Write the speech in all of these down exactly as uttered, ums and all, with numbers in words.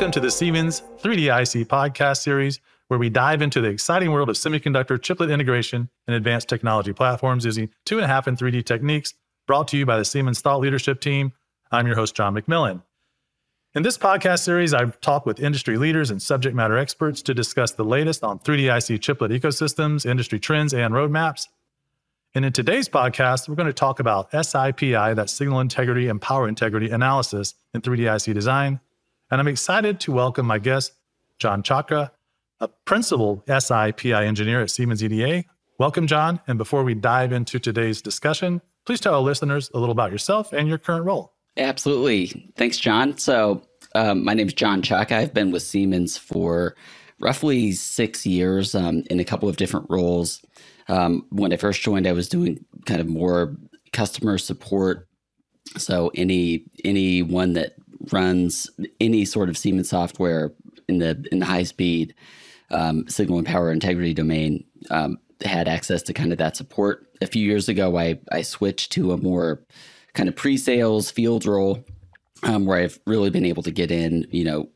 Welcome to the Siemens three D I C podcast series, where we dive into the exciting world of semiconductor chiplet integration and advanced technology platforms using two and a half and three D techniques, brought to you by the Siemens Thought Leadership Team. I'm your host, John McMillan. In this podcast series, I've talked with industry leaders and subject matter experts to discuss the latest on three D I C chiplet ecosystems, industry trends, and roadmaps. And in today's podcast, we're going to talk about S I P I, that's signal integrity and power integrity analysis in three D I C design. And I'm excited to welcome my guest, John Caka, a principal S I P I engineer at Siemens E D A. Welcome, John. And before we dive into today's discussion, please tell our listeners a little about yourself and your current role. Absolutely. Thanks, John. So um, my name is John Caka. I've been with Siemens for roughly six years um, in a couple of different roles. Um, when I first joined, I was doing kind of more customer support. So any anyone that runs any sort of Siemens software in the in the high speed um, signal and power integrity domain um, had access to kind of that support. A few years ago, I I switched to a more kind of pre-sales field role um, where I've really been able to get in, you know,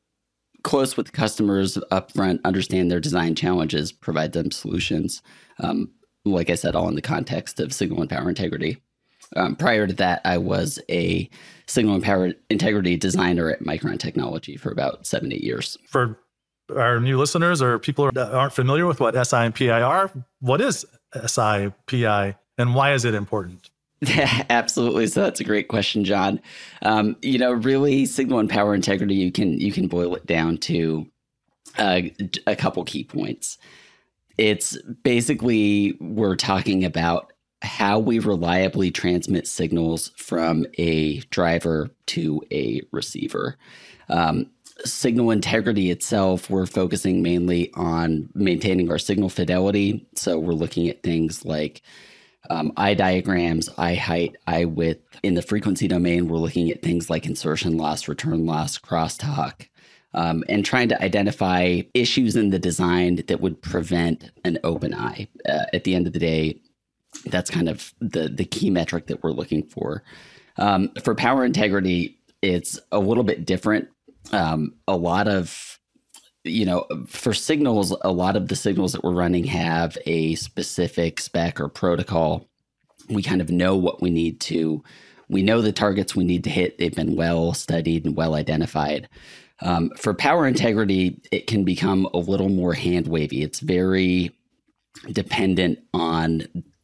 close with customers up front, understand their design challenges, provide them solutions. Um, like I said, all in the context of signal and power integrity. Um, prior to that, I was a signal and power integrity designer at Micron Technology for about seven, eight years. For our new listeners or people that aren't familiar with what S I and P I are, what is S I P I and why is it important? Yeah, absolutely. So that's a great question, John. Um, you know, really, signal and power integrity, you can you can boil it down to uh, a couple key points. It's basically we're talking about how we reliably transmit signals from a driver to a receiver. Um, signal integrity itself, we're focusing mainly on maintaining our signal fidelity. So we're looking at things like um, eye diagrams, eye height, eye width. In the frequency domain, we're looking at things like insertion loss, return loss, crosstalk, um, and trying to identify issues in the design that would prevent an open eye. Uh, at the end of the day, that's kind of the, the key metric that we're looking for. Um, for power integrity, it's a little bit different. Um, a lot of, you know, for signals, a lot of the signals that we're running have a specific spec or protocol. We kind of know what we need to, we know the targets we need to hit. They've been well studied and well identified. Um, for power integrity, it can become a little more hand wavy. It's very dependent on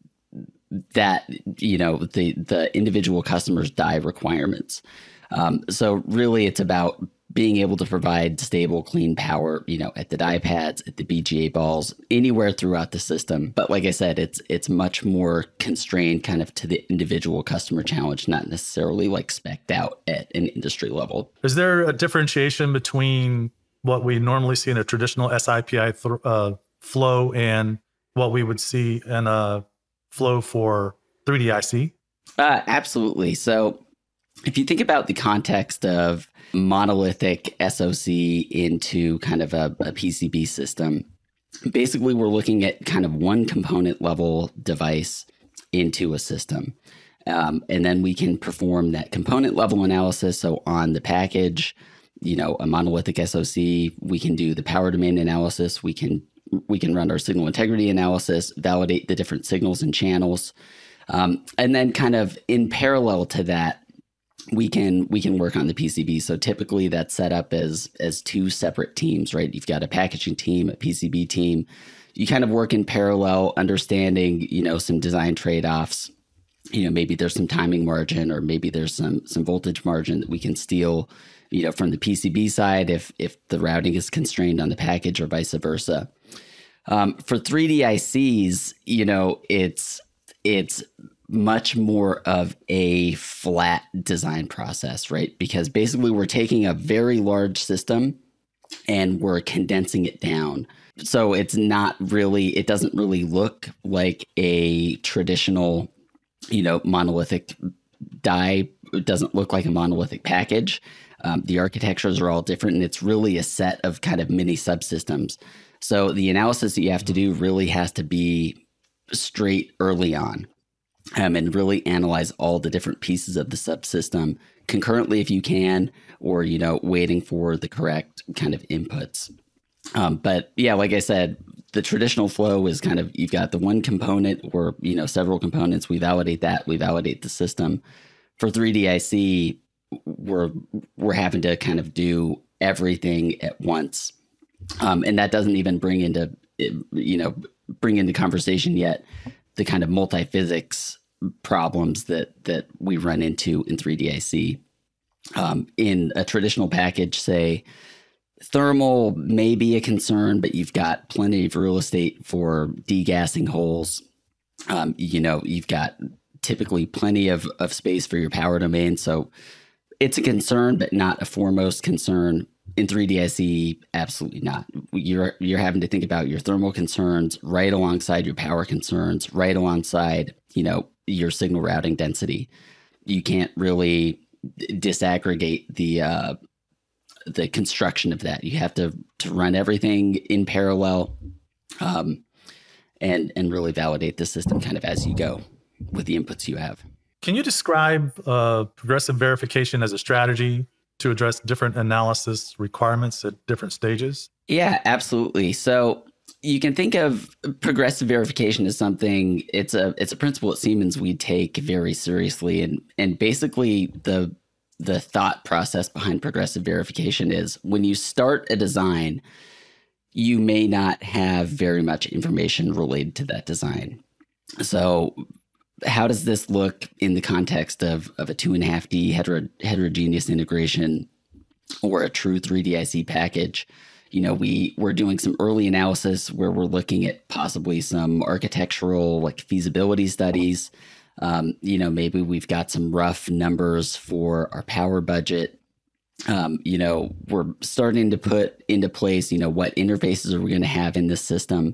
that, you know, the, the individual customer's die requirements. Um, so really it's about being able to provide stable, clean power, you know, at the die pads, at the B G A balls, anywhere throughout the system. But like I said, it's, it's much more constrained kind of to the individual customer challenge, not necessarily like spec'd out at an industry level. Is there a differentiation between what we normally see in a traditional S I P I th- uh, flow and what we would see in a flow for three D I C? Uh, absolutely. So if you think about the context of monolithic S O C into kind of a, a P C B system, basically we're looking at kind of one component level device into a system. Um, and then we can perform that component level analysis. So on the package, you know, a monolithic S O C, we can do the power domain analysis. We can We can run our signal integrity analysis, validate the different signals and channels. Um, and then kind of in parallel to that, we can we can work on the P C B. So typically that's set up as, as two separate teams, right? You've got a packaging team, a P C B team. You kind of work in parallel, understanding, you know, some design trade-offs. You know, maybe there's some timing margin or maybe there's some some voltage margin that we can steal, you know, from the P C B side if if the routing is constrained on the package or vice versa. Um, for three D I Cs, you know, it's it's much more of a flat design process, right? Because basically we're taking a very large system and we're condensing it down. So it's not really, it doesn't really look like a traditional, you know, monolithic die. It doesn't look like a monolithic package. Um, the architectures are all different and it's really a set of kind of mini subsystems. So the analysis that you have to do really has to be straight early on. um, and really analyze all the different pieces of the subsystem concurrently if you can, or, you know, waiting for the correct kind of inputs. Um, but yeah, like I said, the traditional flow is kind of, you've got the one component or, you know, several components. We validate that, we validate the system. For three D I C, we're, we're having to kind of do everything at once. Um, and that doesn't even bring into, you know, bring into conversation yet the kind of multi-physics problems that, that we run into in three D I C. Um, in a traditional package, say, thermal may be a concern, but you've got plenty of real estate for degassing holes. Um, you know, you've got typically plenty of, of space for your power domain. So it's a concern, but not a foremost concern. In three D I C, absolutely not. You're, you're having to think about your thermal concerns right alongside your power concerns, right alongside, you know, your signal routing density. You can't really disaggregate the, uh, the construction of that. You have to to run everything in parallel, um, and and really validate the system kind of as you go with the inputs you have. Can you describe uh, progressive verification as a strategy to address different analysis requirements at different stages? Yeah, absolutely. So you can think of progressive verification as something, it's a it's a principle at Siemens we take very seriously, and and basically the the thought process behind progressive verification is when you start a design, you may not have very much information related to that design. So how does this look in the context of, of a two and a half D hetero, heterogeneous integration or a true three D I C package? You know, we, we're doing some early analysis where we're looking at possibly some architectural like feasibility studies. Um, you know, maybe we've got some rough numbers for our power budget. Um, you know, we're starting to put into place, you know, what interfaces are we going to have in this system?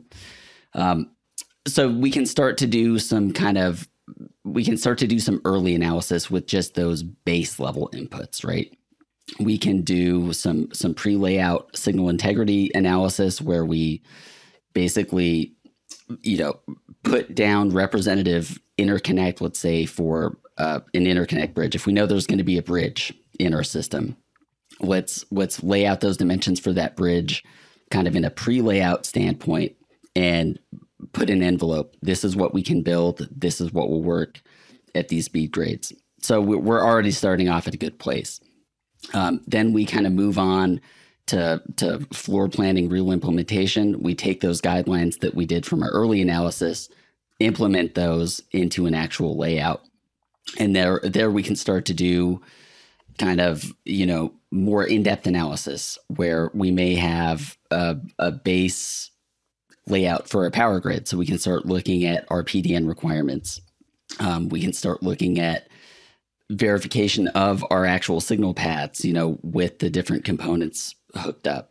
Um, so we can start to do some kind of, we can start to do some early analysis with just those base level inputs, right? We can do some, some pre-layout signal integrity analysis where we basically, you know, put down representative interconnect, let's say for uh, an interconnect bridge. If we know there's going to be a bridge in our system, let's let's lay out those dimensions for that bridge kind of in a pre-layout standpoint and put an envelope. This is what we can build. This is what will work at these speed grades. So we're already starting off at a good place. Um, then we kind of move on to, to floor planning, real implementation. We take those guidelines that we did from our early analysis, implement those into an actual layout. And there, there we can start to do kind of, you know, more in-depth analysis where we may have a, a base layout for a power grid. So we can start looking at our P D N requirements. Um, we can start looking at verification of our actual signal paths, you know, with the different components hooked up.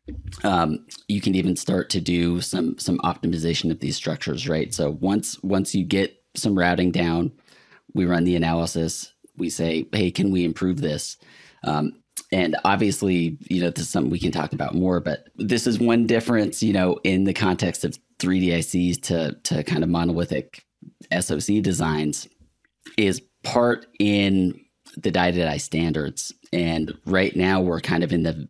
Um, you can even start to do some some optimization of these structures, right? So once once you get some routing down, we run the analysis. We say, hey, can we improve this? Um, and obviously, you know, this is something we can talk about more, but this is one difference, you know, in the context of three D I Cs to to kind of monolithic S O C designs is part in the die-to-die standards. And right now we're kind of in the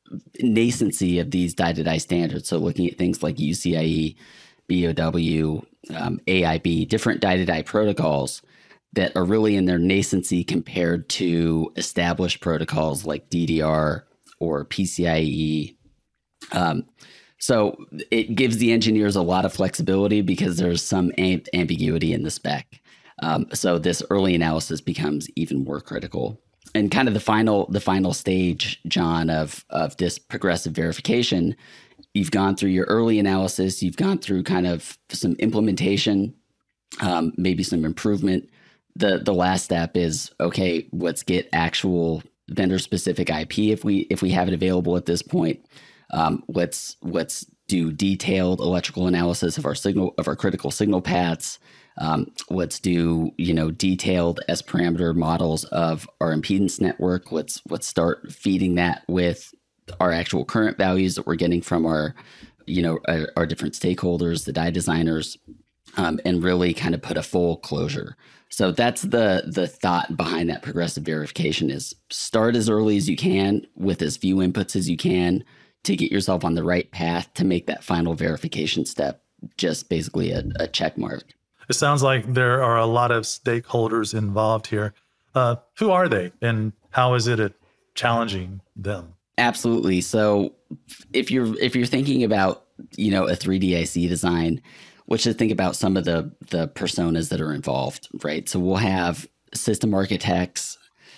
nascency of these die-to-die standards. So looking at things like UCIe, B O W, um, A I B, different die-to-die protocols that are really in their nascency compared to established protocols like D D R or P C I E. Um, so it gives the engineers a lot of flexibility because there's some amb- ambiguity in the spec. Um, so this early analysis becomes even more critical. And kind of the final, the final stage, John, of of this progressive verification, you've gone through your early analysis, you've gone through kind of some implementation, um, maybe some improvement. The the last step is, okay, let's get actual vendor specific I P if we if we have it available at this point. Um, let's let's do detailed electrical analysis of our signal of our critical signal paths. Um, let's do, you know, detailed S parameter models of our impedance network. Let's let's start feeding that with our actual current values that we're getting from our, you know, our, our different stakeholders, the die designers. um, and really kind of put a full closure. So that's the the thought behind that progressive verification is start as early as you can with as few inputs as you can to get yourself on the right path to make that final verification step just basically a, a check mark. It sounds like there are a lot of stakeholders involved here. Uh, who are they and how is it challenging them? Absolutely. So if you're if you're thinking about, you know, a three D I C design, let's just think about some of the the personas that are involved, right? So we'll have system architects.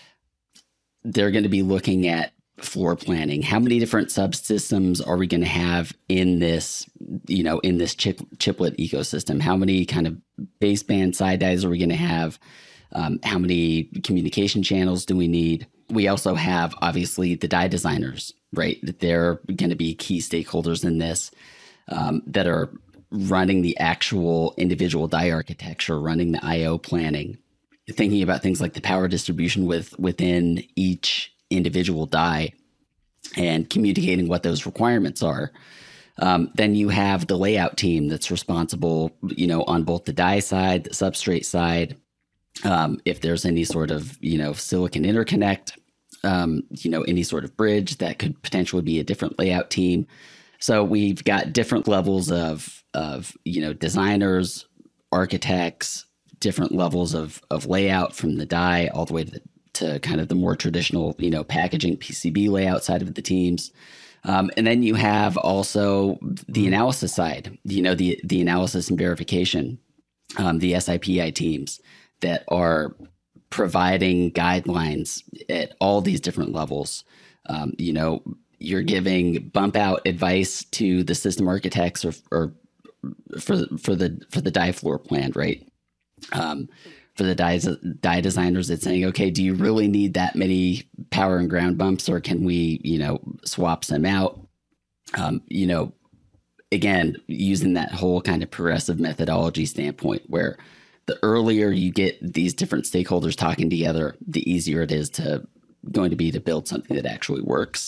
They're going to be looking at floor planning. How many different subsystems are we going to have in this, you know, in this chip, chiplet ecosystem? How many kind of baseband side dies are we going to have? Um, how many communication channels do we need? We also have, obviously, the die designers, right? That they're going to be key stakeholders in this um, that are running the actual individual die architecture, running the I O planning, thinking about things like the power distribution with within each individual die and communicating what those requirements are. Um, then you have the layout team that's responsible, you know, on both the die side, the substrate side. Um, if there's any sort of, you know, silicon interconnect, um, you know, any sort of bridge, that could potentially be a different layout team. So we've got different levels of, of, you know, designers, architects, different levels of, of layout from the die all the way to the to kind of the more traditional, you know, packaging P C B layout side of the teams. Um, and then you have also the analysis side, you know, the, the analysis and verification, um, the S I P I teams that are providing guidelines at all these different levels. Um, you know, you're giving bump out advice to the system architects or, or for, for the, for the die floor plan, right? Um, For the die, die designers, it's saying, okay, do you really need that many power and ground bumps, or can we, you know, swap some out? Um, you know, again, using that whole kind of progressive methodology standpoint, where the earlier you get these different stakeholders talking together, the easier it is to going to be to build something that actually works.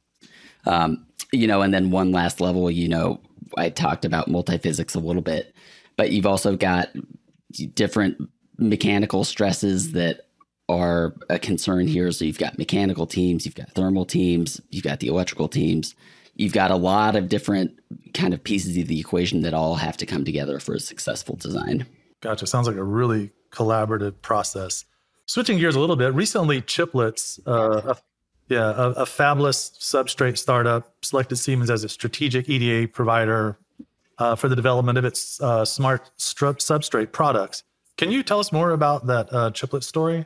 Um, you know, and then one last level, you know, I talked about multiphysics a little bit, but you've also got different mechanical stresses that are a concern here. So you've got mechanical teams, you've got thermal teams, you've got the electrical teams. You've got a lot of different kind of pieces of the equation that all have to come together for a successful design. Gotcha. Sounds like a really collaborative process. Switching gears a little bit, recently Chiplets, uh, a, yeah, a, a fabless substrate startup selected Siemens as a strategic E D A provider uh, for the development of its uh, smart stru- substrate products. Can you tell us more about that uh, chiplet story?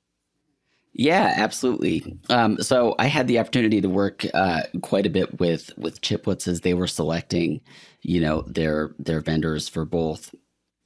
Yeah, absolutely. Um, so I had the opportunity to work uh, quite a bit with with Chiplets as they were selecting, you know, their their vendors for both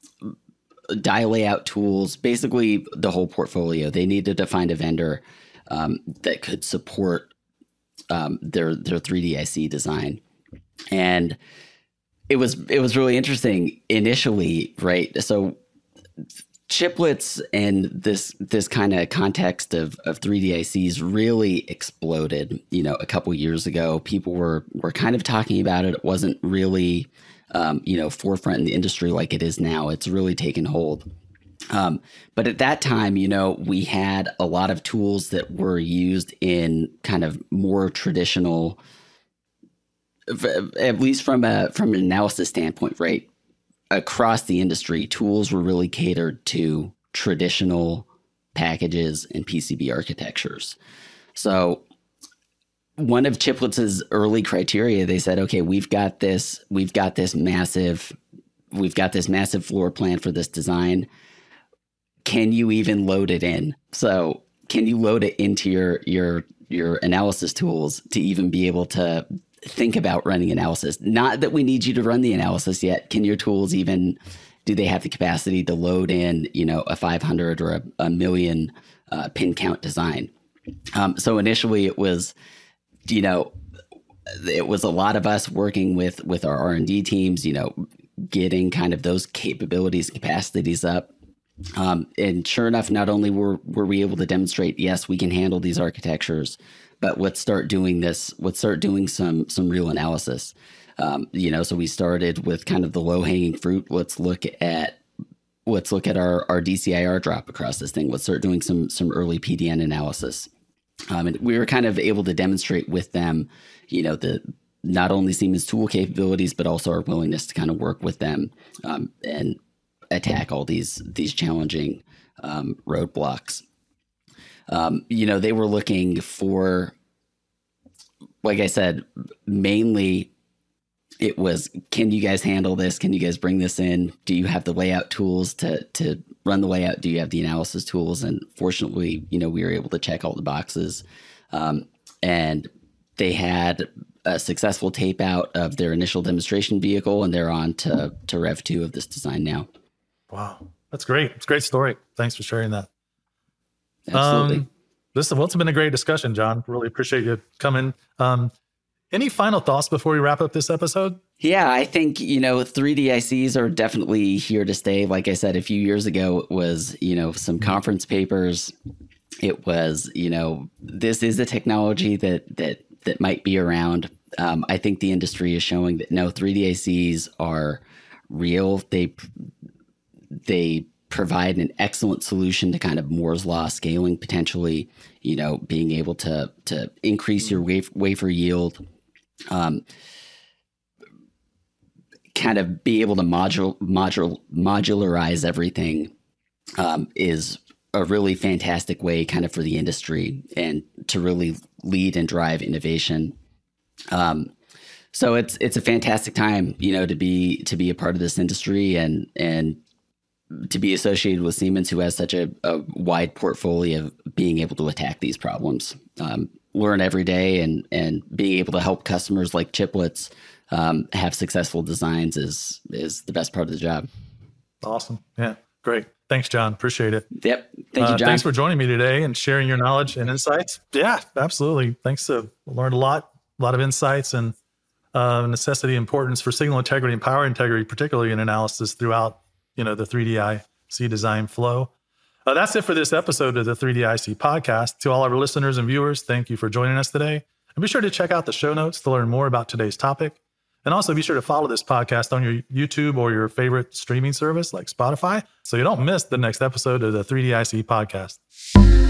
die layout tools, basically the whole portfolio. They needed to find a vendor um, that could support um, their their three D I C design, and it was it was really interesting initially, right? So Chiplets and this this kind of context of, of three D I Cs really exploded, you know, a couple years ago. People were were kind of talking about it. It wasn't really, um, you know, forefront in the industry like it is now. It's really taken hold. Um, but at that time, you know, we had a lot of tools that were used in kind of more traditional, at least from a from an analysis standpoint, right? Across the industry, tools were really catered to traditional packages and P C B architectures. So one of Chiplets' early criteria, they said, okay, we've got this, we've got this massive, we've got this massive floor plan for this design. Can you even load it in? So can you load it into your your your analysis tools to even be able to think about running analysis? Not that we need you to run the analysis yet. Can your tools even, do they have the capacity to load in, you know, a five hundred or a, a million uh, pin count design? Um, so initially it was, you know, it was a lot of us working with, with our R and D teams, you know, getting kind of those capabilities, capacities up. Um, and sure enough, not only were, were we able to demonstrate, yes, we can handle these architectures, but let's start doing this. Let's start doing some some real analysis. Um, you know, so we started with kind of the low hanging fruit. Let's look at let's look at our, our D C I R drop across this thing. Let's start doing some some early P D N analysis. Um, and we were kind of able to demonstrate with them, you know, the not only Siemens tool capabilities, but also our willingness to kind of work with them um, and attack all these these challenging um, roadblocks. Um, you know, they were looking for, like I said, mainly it was, can you guys handle this? Can you guys bring this in? Do you have the layout tools to to run the layout? Do you have the analysis tools? And fortunately, you know, we were able to check all the boxes. Um, and they had a successful tape out of their initial demonstration vehicle, and they're on to, to Rev two of this design now. Wow. That's great. It's a great story. Thanks for sharing that. Absolutely. Um, this well, it's been a great discussion, John. Really appreciate you coming. Um, any final thoughts before we wrap up this episode? Yeah, I think, you know, three D I Cs are definitely here to stay. Like I said, a few years ago, it was, you know, some conference papers. It was, you know, this is a technology that that that might be around. Um, I think the industry is showing that no, three D I Cs are real. They they provide an excellent solution to kind of Moore's law scaling, potentially, you know, being able to to increase your wafer, wafer yield, um, kind of be able to module, module, modularize everything um, is a really fantastic way kind of for the industry and to really lead and drive innovation. Um, so it's it's a fantastic time, you know, to be to be a part of this industry and and to be associated with Siemens, who has such a, a wide portfolio of being able to attack these problems, um, learn every day, and and being able to help customers like Chiplets um, have successful designs is is the best part of the job. Awesome. Yeah, great. Thanks, John. Appreciate it. Yep. Thank you, uh, John. Thanks for joining me today and sharing your knowledge and insights. Yeah, absolutely. Thanks. Uh, learned a lot, a lot of insights and uh, necessity, importance for signal integrity and power integrity, particularly in analysis throughout, you know, the three D I C design flow. Uh, that's it for this episode of the three D I C podcast. To all our listeners and viewers, thank you for joining us today. And be sure to check out the show notes to learn more about today's topic. And also be sure to follow this podcast on your YouTube or your favorite streaming service like Spotify so you don't miss the next episode of the three D I C podcast.